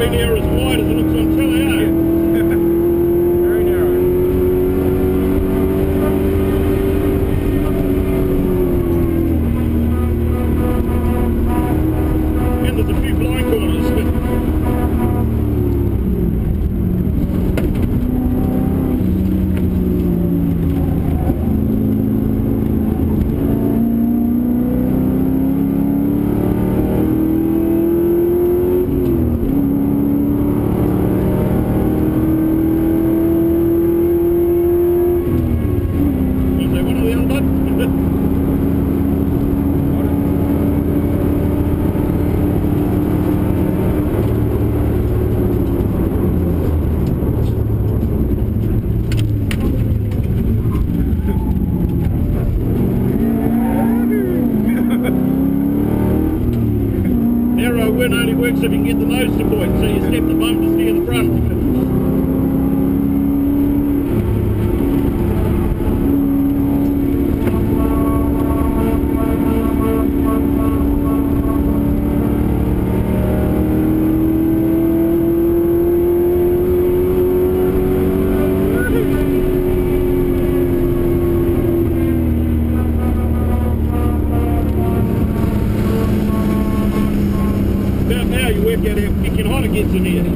be near as wide as it looks on telly, eh? Very narrow. And there's a few blind corners. Narrow win only works if you can get the nose to point, so you step the bump to steer the front. About now you work out how picking hot it gets in here.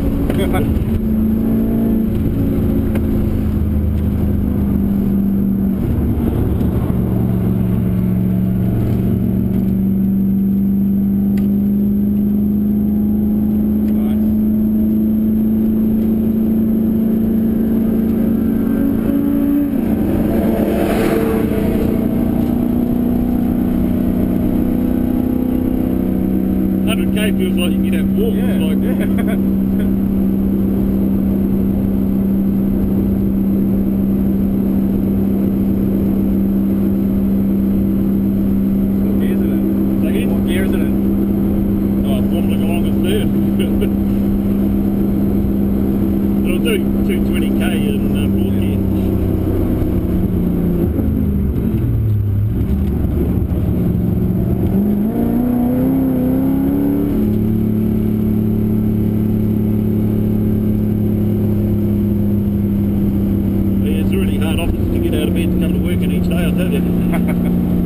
K feels like you get out walk. Yeah. Like, Yeah. What gear is it in? Oh, it's wobbling along its third. It'll do 220k in fourth gear. Hard office to get out of bed to come to work in each day, I tell you.